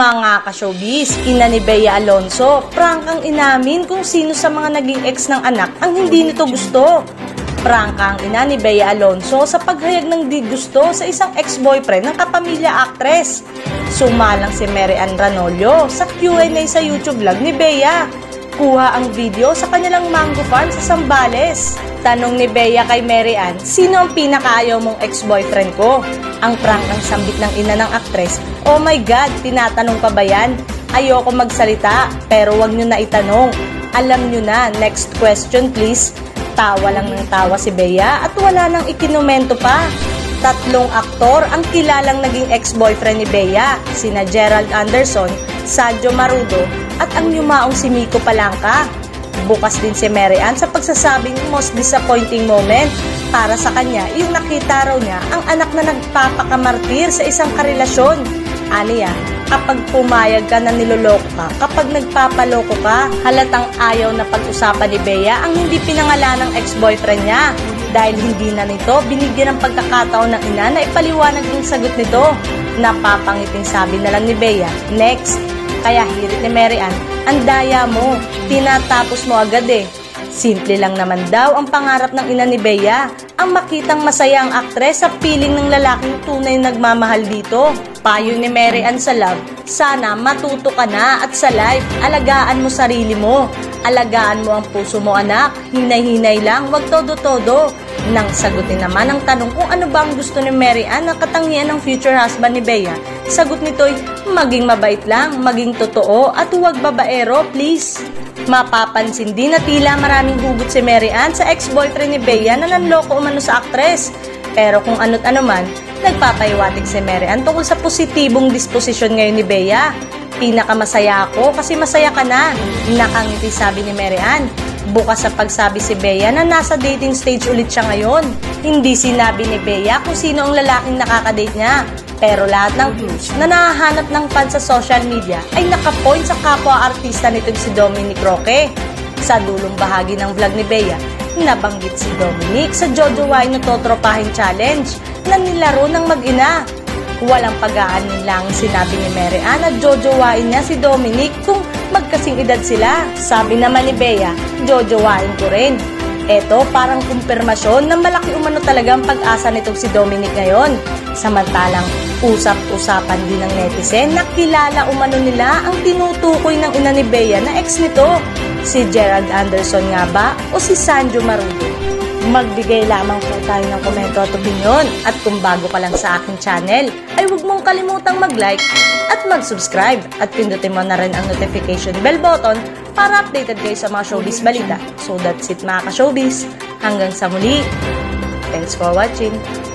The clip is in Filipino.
Mga ka-showbiz, ina ni Bea Alonzo, prank ang inamin kung sino sa mga naging ex ng anak ang hindi nito gusto. Prank ang ina ni Bea Alonzo sa paghayag ng di gusto sa isang ex-boyfriend ng kapamilya actress. Sumalang si Mary Ann Ranollo sa Q&A sa YouTube vlog ni Bea. Kuha ang video sa kanilang mango farm sa Zambales. Tanong ni Bea kay Mary Ann, sino ang pinakaayaw mong ex-boyfriend ko? Ang prank ng sambit ng ina ng aktres, oh my God, tinatanong pa ba yan? Ayoko magsalita, pero wag nyo na itanong. Alam nyo na, next question please. Tawa lang ng tawa si Bea at wala nang ikinomento pa. 3 aktor ang kilalang naging ex-boyfriend ni Bea, sina Gerald Anderson, Sadio Marudo at ang yumaong si Miko Palangka. Bukas din si Mary Ann sa pagsasabing most disappointing moment para sa kanya yung nakita raw niya ang anak na nagpapakamartir sa isang karelasyon. Aniya, kapag pumayag ka na niloloko ka, kapag nagpapaloko ka, halatang ayaw na pag-usapan ni Bea ang hindi pinangalan ng ex-boyfriend niya. Dahil hindi na nito binigyan ng pagkakataon ng ina na ipaliwanag yung sagot nito. Napapangiting sabi na lang ni Bea, next. Kaya hirit ni Mary Ann, ang daya mo, tinatapos mo agad eh. Simple lang naman daw ang pangarap ng ina ni Bea, ang makitang masaya ang aktres sa piling ng lalaking tunay nagmamahal dito. Payo ni Mary Ann sa love, sana matuto ka na at sa life, alagaan mo sarili mo. Alagaan mo ang puso mo anak, hinay-hinay lang, wag todo-todo. Nang sagutin naman ang tanong kung ano ba ang gusto ni Mary Ann na katangian ng future husband ni Bea, sagot nito'y maging mabait lang, maging totoo at huwag babaero please. Mapapansin din na tila maraming hugot si Mary Ann sa ex-boyfriend ni Bea na nanloko umano sa aktres. Pero kung ano't ano man, nagpapahiwatig si Mary Ann tungkol sa positibong disposisyon ngayon ni Bea. Pinakamasaya ako kasi masaya ka na, nakangiti sabi ni Mary Ann. Bukas sa pagsabi si Bea na nasa dating stage ulit siya ngayon. Hindi sinabi ni Bea kung sino ang lalaking nakakadate niya. Pero lahat ng clues na nahahanap ng fans sa social media ay nakapoint sa kapwa-artista nitong si Dominic Roque. Sa dulong bahagi ng vlog ni Bea, nabanggit si Dominic sa jojowain na Totropahin Challenge na nilaro ng mag-ina. Walang pag-aanin lang sinabi ni Mary Ann at jojowain niya si Dominic kung magkasing edad sila. Sabi naman ni Bea, jojowain ko rin. Eto parang kumpirmasyon na malaki umano talaga ang pag-asa nitong si Dominic ngayon. Samantalang usap-usapan din ng netizen na kilala umano nila ang tinutukoy ng ina ni Bea na ex nito. Si Gerald Anderson nga ba o si Sadio Marudo? Magbigay lamang po tayo ng komento at opinion. At kung bago ka lang sa aking channel, ay huwag mong kalimutang mag-like at mag-subscribe. At pindutin mo na rin ang notification bell button para updated kayo sa mga showbiz balita. So that's it mga ka-showbiz. Hanggang sa muli. Thanks for watching.